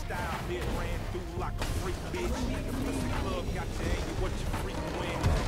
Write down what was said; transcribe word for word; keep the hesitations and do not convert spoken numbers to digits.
style hit ran through like a freak bitch. The pussy club got you hanging what you frequent.